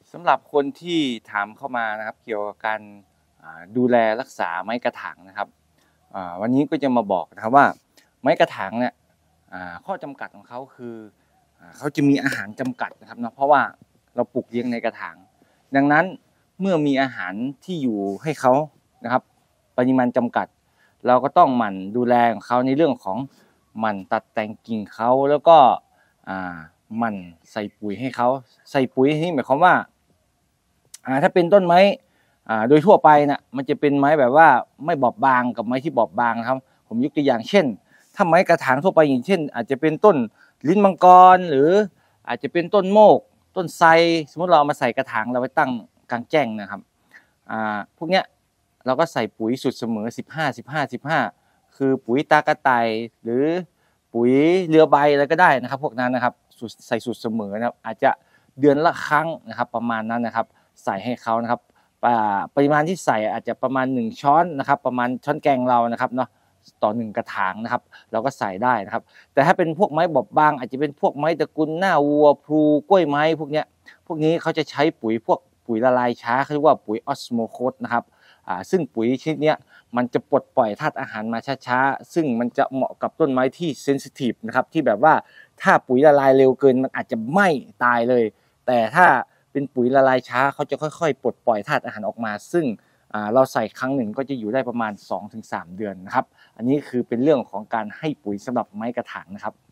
สำหรับคนที่ถามเข้ามานะครับเกี่ยวกับการดูแลรักษาไม้กระถางนะครับวันนี้ก็จะมาบอกนะครับว่าไม้กระถางเนี่ยข้อจำกัดของเขาคือเขาจะมีอาหารจำกัดนะครับเนาะเพราะว่าเราปลูกเลี้ยงในกระถางดังนั้นเมื่อมีอาหารที่อยู่ให้เขานะครับปริมาณจำกัดเราก็ต้องหมั่นดูแลของเขาในเรื่องของหมั่นตัดแต่งกิ่งเขาแล้วก็หมั่นใส่ปุ๋ยให้เขาใส่ปุ๋ยนี่หมายความว่าถ้าเป็นต้นไม้โดยทั่วไปนะมันจะเป็นไม้แบบว่าไม่บอบบางกับไม้ที่บอบบางนะครับผมยกตัวอย่างเช่นถ้าไม้กระถางทั่วไปอย่างเช่นอาจจะเป็นต้นลิ้นมังกรหรืออาจจะเป็นต้นโมกต้นไทรสมมติเราเอามาใส่กระถางเราไปตั้งกลางแจ้งนะครับพวกเนี้ยเราก็ใส่ปุ๋ยสูตรเสมอ15 15 15คือปุ๋ยตากระต่ายหรือปุ๋ยเรือใบอะไรก็ได้นะครับพวกนั้นนะครับใส่สูตรเสมอนะครับอาจจะเดือนละครั้งนะครับประมาณนั้นนะครับใส่ให้เขานะครับปริมาณที่ใส่อาจจะประมาณ1ช้อนนะครับประมาณช้อนแกงเรานะครับเนาะต่อ1กระถางนะครับเราก็ใส่ได้นะครับแต่ถ้าเป็นพวกไม้บอบบางอาจจะเป็นพวกไม้ตระกูลหน้าวัวพลูกล้วยไม้พวกนี้เขาจะใช้ปุ๋ยละลายช้าเขาเรียกว่าปุ๋ยออสโมโคสนะครับซึ่งปุ๋ยชนิดนี้มันจะปลดปล่อยธาตุอาหารมาช้าๆซึ่งมันจะเหมาะกับต้นไม้ที่เซนซิทีฟนะครับที่แบบว่าถ้าปุ๋ยละลายเร็วเกินมันอาจจะไหม้ตายเลยแต่ถ้าเป็นปุ๋ยละลายช้าเขาจะค่อยๆปลดปล่อยธาตุอาหารออกมาซึ่งเราใส่ครั้งหนึ่งก็จะอยู่ได้ประมาณ 2-3 เดือนนะครับอันนี้คือเป็นเรื่องของการให้ปุ๋ยสำหรับไม้กระถางนะครับ